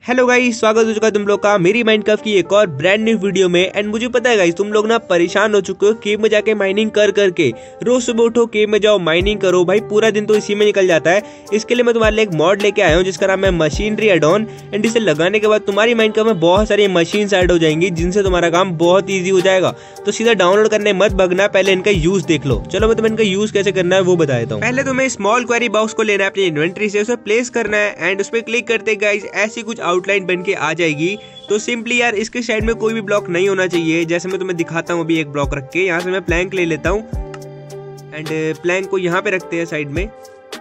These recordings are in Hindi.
हेलो गाइस, स्वागत हो चुका है तुम लोग का मेरी माइनक्राफ्ट की एक और ब्रांड न्यू वीडियो में। एंड मुझे पता है गाइस, तुम लोग ना परेशान हो चुके हो केव में जाके माइनिंग कर करके। रोज सुबह उठो, केव में जाओ, माइनिंग करो, भाई पूरा दिन तो इसी में निकल जाता है। इसके लिए मैं तुम्हारे लिए एक मॉड लेके आया हूँ जिसका नाम है मशीनरी एड ऑन। एंड इसे लगाने के बाद तुम्हारी माइनक्राफ्ट में बहुत सारी मशीन ऐड हो जाएंगी जिनसे तुम्हारा काम बहुत ईजी हो जाएगा। तो सीधा डाउनलोड करने मत भगना, पहले इनका यूज देख लो। चलो मैं तुम्हें इनका यूज कैसे करना है वो बता देता हूँ। पहले तुम्हें स्मॉल क्वेरी बॉक्स को लेना है अपनी इन्वेंटरी से, उसे प्लेस करना है एंड उस पर क्लिक करते गाइस ऐसी कुछ आउटलाइन बन के आ जाएगी। तो सिंपली यार इसके साइड में कोई भी ब्लॉक नहीं होना चाहिए। जैसे मैं तुम्हें दिखाता हूँ अभी एक ब्लॉक रख के, यहाँ से मैं प्लैंक ले लेता हूँ एंड प्लैंक को यहाँ पे रखते हैं साइड में।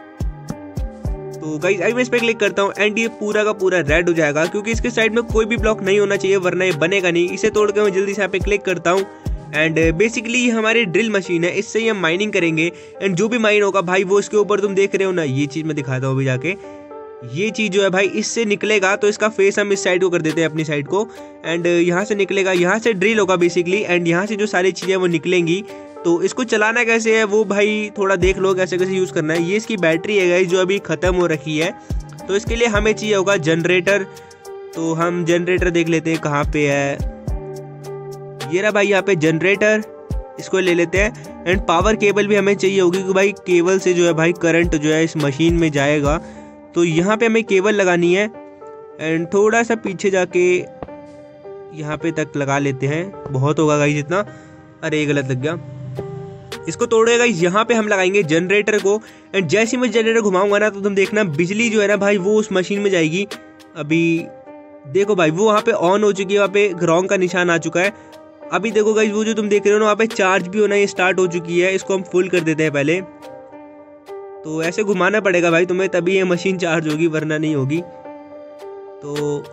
तो गाइस अभी मैं इस पे क्लिक करता हूँ एंड ये पूरा का पूरा रेड हो जाएगा क्योंकि इसके साइड में कोई भी ब्लॉक नहीं होना चाहिए, वरना ये बनेगा नहीं। इसे तोड़ के मैं जल्दी से यहाँ पे क्लिक करता हूँ एंड बेसिकली हमारी ड्रिल मशीन है, इससे ही हम माइनिंग करेंगे। एंड जो भी माइन होगा भाई वो इसके ऊपर तुम देख रहे हो ना, ये चीज मैं दिखाता हूँ अभी जाके। ये चीज जो है भाई इससे निकलेगा, तो इसका फेस हम इस साइड को कर देते हैं अपनी साइड को। एंड यहाँ से निकलेगा, यहाँ से ड्रिल होगा बेसिकली एंड यहाँ से जो सारी चीजें वो निकलेंगी। तो इसको चलाना कैसे है वो भाई थोड़ा देख लो कैसे कैसे यूज करना है। ये इसकी बैटरी है गाइस जो अभी खत्म हो रखी है, तो इसके लिए हमें चाहिए होगा जनरेटर। तो हम जनरेटर देख लेते हैं कहाँ पे है। ये रहा भाई यहाँ पे जनरेटर, इसको ले लेते हैं। एंड पावर केबल भी हमें चाहिए होगी क्योंकि भाई केबल से जो है भाई करंट जो है इस मशीन में जाएगा। तो यहाँ पे हमें केबल लगानी है एंड थोड़ा सा पीछे जाके यहाँ पे तक लगा लेते हैं, बहुत होगा गाइस इतना। अरे ये गलत लग गया, इसको तोड़ेगा। यहाँ पे हम लगाएंगे जनरेटर को एंड जैसे मैं जनरेटर घुमाऊंगा ना तो तुम देखना बिजली जो है ना भाई वो उस मशीन में जाएगी। अभी देखो भाई वो वहाँ पे ऑन हो चुकी है, वहाँ पे ग्राउंड का निशान आ चुका है। अभी देखो गाइस वो जो तुम देख रहे हो ना वहाँ पे चार्ज भी होना ये स्टार्ट हो चुकी है। इसको हम फुल कर देते हैं पहले। तो ऐसे घुमाना पड़ेगा भाई तुम्हें, तभी ये मशीन चार्ज होगी वरना नहीं होगी। तो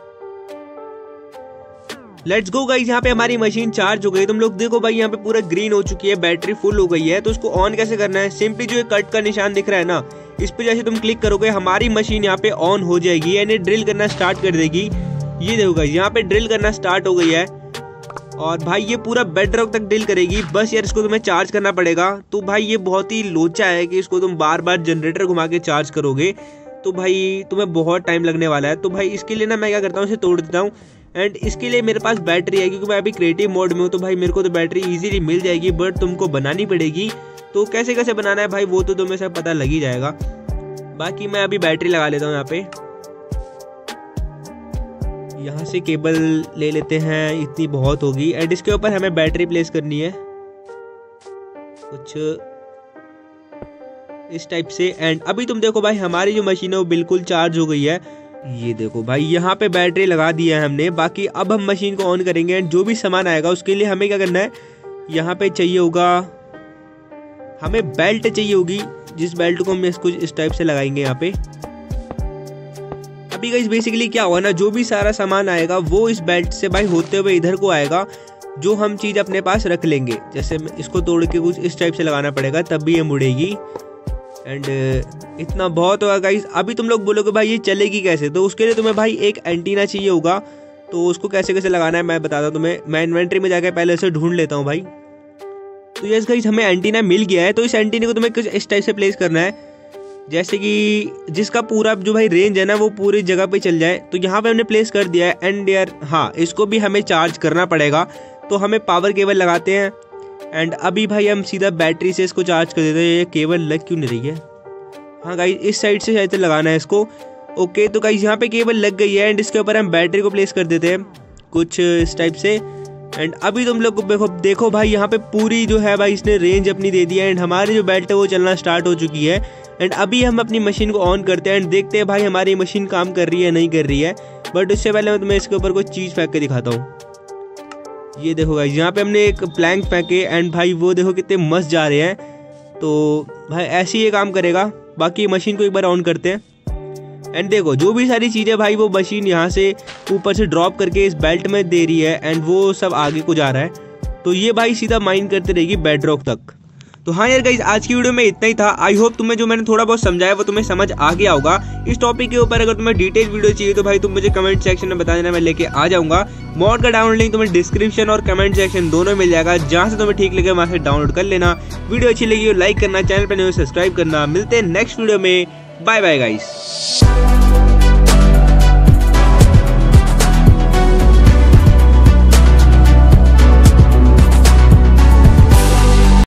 लेट्स गो गाइस, यहाँ पे हमारी मशीन चार्ज हो गई। तुम लोग देखो भाई यहाँ पे पूरा ग्रीन हो चुकी है, बैटरी फुल हो गई है। तो इसको ऑन कैसे करना है, सिंपली जो कट का निशान दिख रहा है ना, इस पे जैसे तुम क्लिक करोगे हमारी मशीन यहाँ पे ऑन हो जाएगी यानी ड्रिल करना स्टार्ट कर देगी। ये देखो गाइस यहाँ पे ड्रिल करना स्टार्ट हो गई है और भाई ये पूरा बेड रॉक तक ड्रिल करेगी। बस यार इसको तुम्हें चार्ज करना पड़ेगा। तो भाई ये बहुत ही लोचा है कि इसको तुम बार बार जनरेटर घुमा के चार्ज करोगे तो भाई तुम्हें बहुत टाइम लगने वाला है। तो भाई इसके लिए ना मैं क्या करता हूँ, इसे तोड़ देता हूँ एंड इसके लिए मेरे पास बैटरी है क्योंकि मैं अभी क्रिएटिव मोड में हूँ। तो भाई मेरे को तो बैटरी इजीली मिल जाएगी, बट तुमको बनानी पड़ेगी। तो कैसे कैसे बनाना है भाई वो तो तुम्हें सब पता लग ही जाएगा। बाकी मैं अभी बैटरी लगा लेता हूँ यहाँ पे। यहाँ से केबल ले लेते हैं, इतनी बहुत होगी एंड इसके ऊपर हमें बैटरी प्लेस करनी है कुछ इस टाइप से। एंड अभी तुम देखो भाई हमारी जो मशीन है वो बिल्कुल चार्ज हो गई है। ये देखो भाई यहाँ पे बैटरी लगा दिया है हमने। बाकी अब हम मशीन को ऑन करेंगे एंड जो भी सामान आएगा उसके लिए हमें क्या करना है, यहाँ पे चाहिए होगा हमें बेल्ट चाहिए होगी, जिस बेल्ट को हम कुछ इस टाइप से लगाएंगे यहाँ पे। अभी गाइस बेसिकली क्या होगा ना, जो भी सारा सामान आएगा वो इस बेल्ट से भाई होते हुए इधर को आएगा, जो हम चीज अपने पास रख लेंगे। जैसे इसको तोड़ के कुछ इस टाइप से लगाना पड़ेगा तब भी ये मुड़ेगी। एंड इतना बहुत होगा गाइस। अभी तुम लोग बोलोगे भाई ये चलेगी कैसे, तो उसके लिए तुम्हें भाई एक एंटीना चाहिए होगा। तो उसको कैसे कैसे लगाना है मैं बताता हूँ तुम्हें। मैं इन्वेंटरी में जाकर पहले से ढूंढ लेता हूँ भाई। तो यस गाइस हमें एंटीना मिल गया है। तो इस एंटीने को तुम्हें कुछ इस टाइप से प्लेस करना है जैसे कि जिसका पूरा जो भाई रेंज है ना वो पूरी जगह पे चल जाए। तो यहाँ पे हमने प्लेस कर दिया है। एंड यार हाँ इसको भी हमें चार्ज करना पड़ेगा, तो हमें पावर केबल लगाते हैं। एंड अभी भाई हम सीधा बैटरी से इसको चार्ज कर देते हैं। ये केबल लग क्यों नहीं रही है, हाँ गाइस इस साइड से शायद लगाना है इसको। ओके तो गाइस यहाँ पे केबल लग गई है एंड इसके ऊपर हम बैटरी को प्लेस कर देते हैं कुछ इस टाइप से। एंड अभी तुम लोग देखो भाई यहाँ पे पूरी जो है भाई इसने रेंज अपनी दे दी है एंड हमारी जो बेल्ट है वो चलना स्टार्ट हो चुकी है। एंड अभी हम अपनी मशीन को ऑन करते हैं एंड देखते हैं भाई हमारी मशीन काम कर रही है नहीं कर रही है। बट उससे पहले मैं तुम्हें इसके ऊपर कोई चीज़ फेंक के दिखाता हूँ। ये देखो गाइस यहाँ पे हमने एक प्लैंक फेंके एंड भाई वो देखो कितने मस्त जा रहे हैं। तो भाई ऐसे ही ये काम करेगा। बाकी मशीन को एक बार ऑन करते हैं एंड देखो जो भी सारी चीज़ें भाई वो मशीन यहाँ से ऊपर से ड्रॉप करके इस बेल्ट में दे रही है एंड वो सब आगे को जा रहा है। तो ये भाई सीधा माइन करते रहेगी बेड रॉक तक। तो हाँ यार गाइस आज की वीडियो में इतना ही था। आई होप तुम्हें जो मैंने थोड़ा बहुत समझाया वो तुम्हें समझ आ गया होगा। इस टॉपिक के ऊपर अगर तुम्हें डिटेल वीडियो चाहिए तो भाई तुम मुझे कमेंट सेक्शन में बता देना, मैं लेके आ जाऊंगा। मॉड का डाउनलोड लिंक तुम्हें डिस्क्रिप्शन और कमेंट सेक्शन दोनों मिल जाएगा, जहां से तुम्हें ठीक लगे वहां से डाउनलोड कर लेना। वीडियो अच्छी लगी हो लाइक करना, चैनल पर नहीं हो सब्सक्राइब करना। मिलते हैं नेक्स्ट वीडियो में, बाय बाय गाइस।